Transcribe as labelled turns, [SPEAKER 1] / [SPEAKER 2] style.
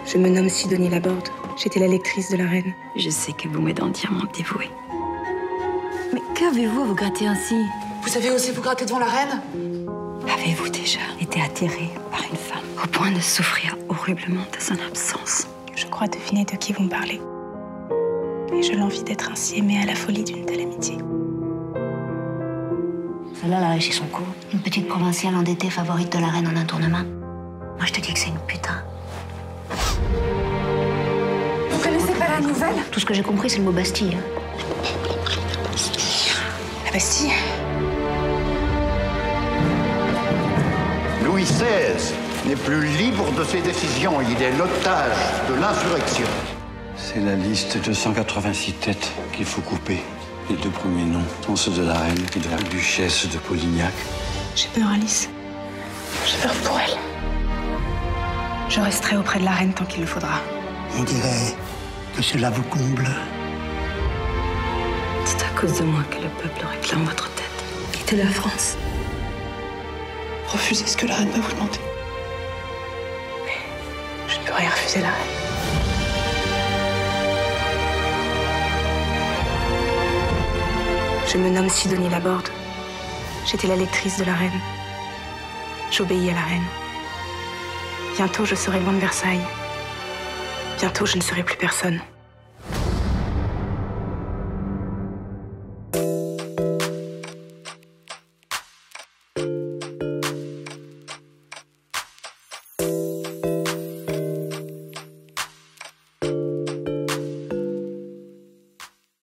[SPEAKER 1] Je me nomme Sidonie Laborde. J'étais la lectrice de la reine.
[SPEAKER 2] Je sais que vous m'êtes entièrement dévouée.
[SPEAKER 3] Mais qu'avez-vous à vous gratter ainsi?
[SPEAKER 4] Vous savez aussi vous gratter devant la reine?
[SPEAKER 2] Avez-vous déjà été attirée par une femme au point de souffrir horriblement de son absence?
[SPEAKER 1] Je crois deviner de qui vous me parlez. Et je l'envie d'être ainsi aimée à la folie d'une telle amitié.
[SPEAKER 3] Celle-là, elle a réussi son coup. Une petite provinciale endettée, favorite de la reine en un tournement. Moi, je te dis que c'est une putain.
[SPEAKER 4] Vous connaissez pas la nouvelle?
[SPEAKER 3] Tout ce que j'ai compris, c'est le mot Bastille.
[SPEAKER 1] La Bastille?
[SPEAKER 5] Louis XVI n'est plus libre de ses décisions. Il est l'otage de l'insurrection.
[SPEAKER 6] C'est la liste de 186 têtes qu'il faut couper. Les deux premiers noms sont ceux de la reine et de la duchesse de Polignac.
[SPEAKER 1] J'ai peur, Alice. J'ai peur pour elle. Je resterai auprès de la reine tant qu'il le faudra.
[SPEAKER 7] On dirait que cela vous comble.
[SPEAKER 2] C'est à cause de moi que le peuple réclame votre tête. Quittez la France.
[SPEAKER 1] Refusez ce que la reine va vous demander. Mais je ne peux rien refuser la reine. Je me nomme Sidonie Laborde. J'étais la lectrice de la reine. J'obéis à la reine. Bientôt, je serai loin de Versailles. Bientôt, je ne serai plus personne.